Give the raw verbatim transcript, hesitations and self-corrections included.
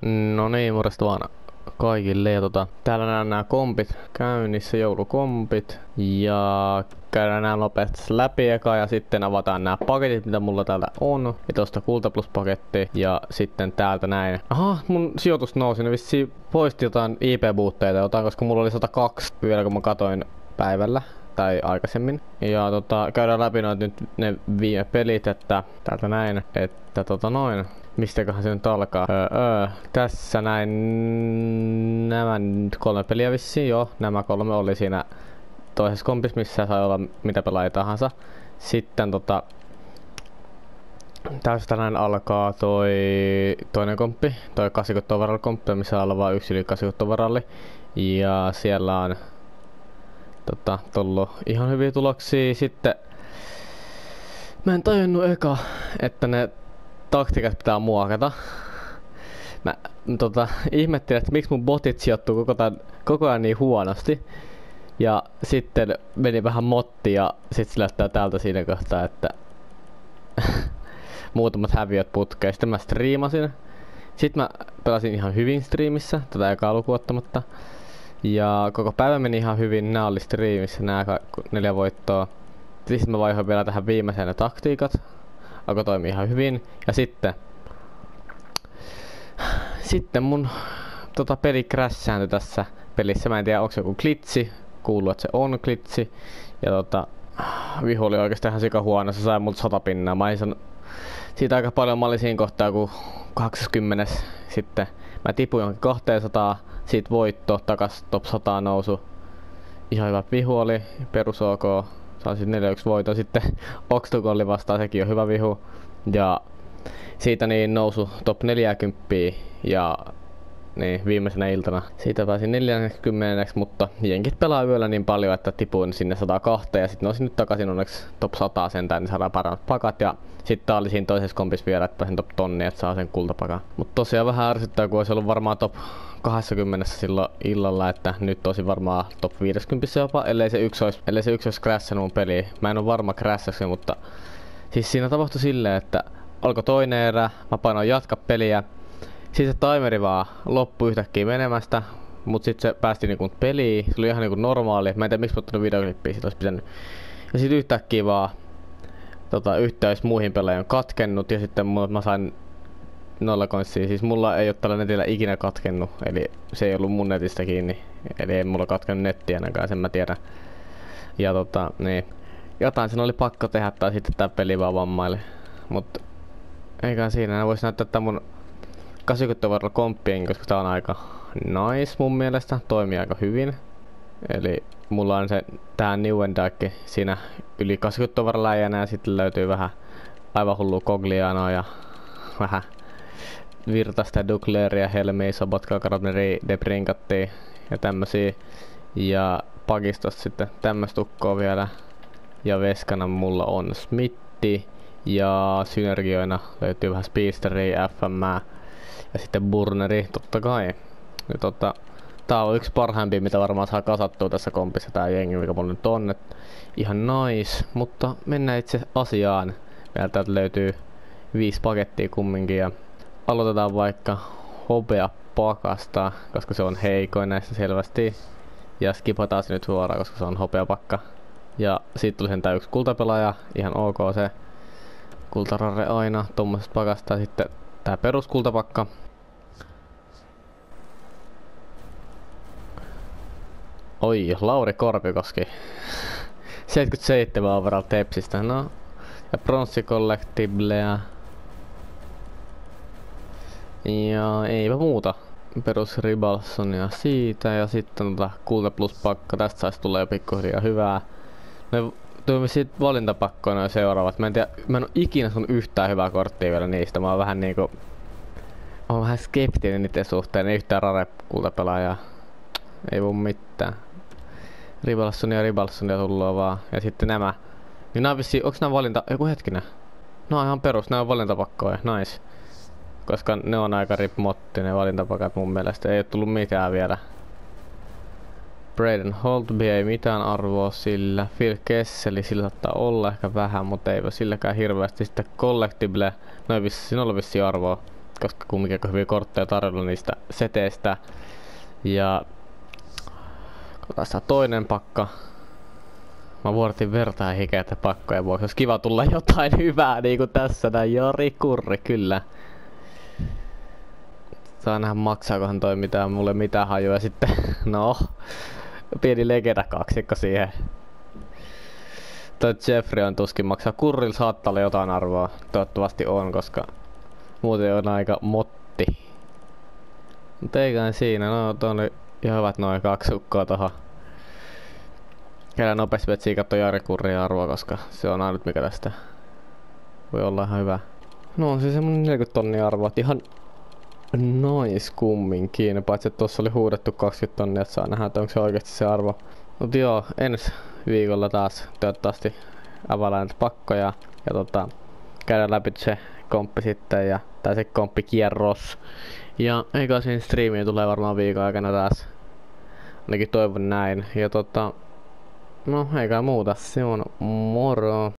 No niin, morjesta vaan kaikille. Ja tota, täällä näen nämä kompit käynnissä, joulukompit. Ja käydään nämä nopeasti läpi eka ja sitten avataan nämä paketit, mitä mulla täältä on. Ja tosta Kulta Plus paketti ja sitten täältä näin. Aha, mun sijoitus nousi, ne vissiin poisti jotain I P-bootteita jotain, koska mulla oli sata kaksi vielä kun mä katoin päivällä tai aikaisemmin. Ja tota, käydään läpi noit nyt ne viime pelit, että täältä näin, että tota noin. Mistäköhän se nyt alkaa? Öö, öö. Tässä näin nämä kolme peliä vissiin, joo. Nämä kolme oli siinä toisessa kompissa, missä sai olla mitä pelaajia tahansa. Sitten tota... Tästä näin alkaa toi toinen komppi, toi kahdeksankymmentä komppi, missä on vaan yksi yli kahdeksankymmentä. Ja siellä on tota, tullut ihan hyviä tuloksia. Sitten mä en tajunnut eka, että ne taktiikat pitää muokata. Mä tota, ihmettelin, että miksi mun botit sijoittuu koko, tämän, koko ajan niin huonosti. Ja sitten meni vähän motti ja sit se lähtee täältä siinä kohtaa, että muutamat häviöt putkeen. Sitten mä striimasin. Sitten mä pelasin ihan hyvin striimissä, tätä ekaa lukuun ottamatta. Ja koko päivä meni ihan hyvin, nää oli striimissä, nää neljä voittoa. Sitten mä vaihoin vielä tähän viimeiseen ne taktiikat. Alkoi toimii ihan hyvin. Ja sitten... Sitten mun tota, peli crashääntyi tässä pelissä. Mä en tiedä onko se joku glitchi. Kuuluu että se on glitchi. Ja tota... Vihu oli oikeesti ihan sika huono. Se sai multa sata pinnaa. Mä san... Siitä aika paljon mä olin siinä kohtaa kun kaksikymmentä sitten. Mä tipuin johonkin kaksisataa. Siitä voitto. Takas top sata nousu. Ihan hyvä vihu oli. Perus OK. Saan sit neljä yksi voiton. Sitten Oxtogolli vastaan, sekin on hyvä vihu. Ja siitä niin nousu top neljäkymmentä ja niin viimeisenä iltana siitä pääsin neljäkymmentä, mutta jenkit pelaa yöllä niin paljon, että tipuin sinne sata kaksi ja sitten nousin nyt takaisin onneksi top sata sentään, niin saadaan paremmat pakat. Ja sitten tää oli siinä toisessa kompissa vielä, että pääsin top tonni, että saa sen kultapakan. Mutta tosiaan vähän ärsyttää, kun olisi ollut varmaan top kaksikymmentä silloin illalla, että nyt olisi varmaan top viisikymmentä jopa, ellei se yksi olisi, ellei se yksi olisi crashannut mun peliä. Mä en ole varma crashasi, mutta siis siinä tapahtui silleen, että alkoi toinen erä, mä painoin jatka peliä. Sitten se timeri vaan loppui yhtäkkiä menemästä, mut sit se päästi niinku peliin, se oli ihan niinku normaali. Mä en tiedä miksi mä ottanut videoklippiä, sit olisi pitänyt. Ja sit yhtäkkiä vaan tota, yhteys muihin pelaajiin on katkennut ja sitten mulla, mä sain nolla koinssia. Siis mulla ei oo tällä netillä ikinä katkennut, eli se ei ollut mun netistä kiinni. Eli ei mulla katkennut nettiä ainakaan, sen mä tiedän. Ja tota, niin. Jotain sen oli pakko tehdä tai sitten tää peli vaan vammaili. Mut eikä siinä, ne vois näyttää tää mun kahdeksankymmentä komppien, koska tää on aika nice mun mielestä, toimii aika hyvin. Eli mulla on se tää New Endike siinä yli kahdeksankymmentä läjänä ja sitten löytyy vähän aivan hullu Coglianoa ja vähän Virtasta, Ducleria, Helmiä, Sobotka, Karotneri, Debrinkattia ja tämmösiä. Ja pakistosta sitten tämmöstä tukkoa vielä. Ja veskana mulla on Smitti ja synergioina löytyy vähän Speedsteria, F M ja sitten Burneri totta kai. Ja tota, tää on yksi parhaimpia mitä varmaan saa kasattua tässä kompissa tää jengi mikä mulla nyt on. Et ihan nice, mutta mennään itse asiaan. Vielä täältä löytyy viisi pakettia kumminkin ja aloitetaan vaikka hopea pakasta, koska se on heikoin näistä selvästi. Ja skipataan se nyt suoraan, koska se on hopeapakka. Ja siitä tuli sentään yksi kultapelaaja, ihan ok se. Kultararre aina tommosesta pakasta ja sitten tää peruskultapakka. Oi, Lauri Korpikoski. seitsemänkymmentäseitsemän overall Tepsistä, no. Ja Bronze Collectiblea. Ja eipä muuta. Perus Ribalsonia siitä ja sitten tota Kulta Plus pakka. Tästä sais tulee pikkuhiljaa hyvää. Ne tuli siitä valintapakkoja noin seuraavat. Mä en tiedä, mä en oo ikinä sun yhtään hyvää korttia vielä niistä. Mä oon vähän niinku... Mä oon vähän skeptinen niiden suhteen. Ei yhtään rare kultapelaajaa. Ei voi mitään. Ribalsonia ja Ribalsonia tullut vaan. Ja sitten nämä. Niin nää on vissiin, onks nää valinta... Eiku hetkinen. Nää on ihan perus, nää on valintapakkoja. Nice. Koska ne on aika rip-motti ne valintapakat mun mielestä. Ei oo tullut mitään vielä. Braden Holtby ei mitään arvoa sillä. Phil Kesseli sillä saattaa olla ehkä vähän, mutta eipä silläkään hirveästi. Sitten Collectible, no ei vissiin ole vissiin arvoa. koska kumminkin aika hyviä kortteja tarjolla niistä seteistä. Ja tässä toinen pakka. Mä vuodatin verta ja hikeitä pakkoja vuoksi. Olisi kiva tulla jotain hyvää niinku tässä näin. Jari Kurri, kyllä. Saa nähdä maksaakohan toi mitään, mulle mitään hajoja sitten. No, pieni legenda kaksikko siihen. Toi Jeffrey on tuskin maksaa. Kurrilla saattaa olla jotain arvoa. Toivottavasti on, koska muuten on aika motti. Mut eiköhän siinä, no tuonne ihan hyvät noin kaksi ukkoa tohon. Käydään nopeasti vetsiä katsoa Jari Kurrin arvoa, koska se on ainut mikä tästä voi olla ihan hyvä. No on se semmonen neljäkymmentä tonnia arvoa, että ihan nice kumminkin. Paitsi että tossa oli huudettu kaksikymmentä tonnia, että saa nähdä, että onko se oikeesti se arvo. Mut joo, ensi viikolla taas toivottavasti availlaan näitä pakkoja. Ja tota, käydään läpi se komppi sitten ja tai se komppikierros. Ja eikä siinä striimiä tulee varmaan viikon aikana taas. Ainakin toivon näin. Ja tota, no eikä muuta. Se on moro.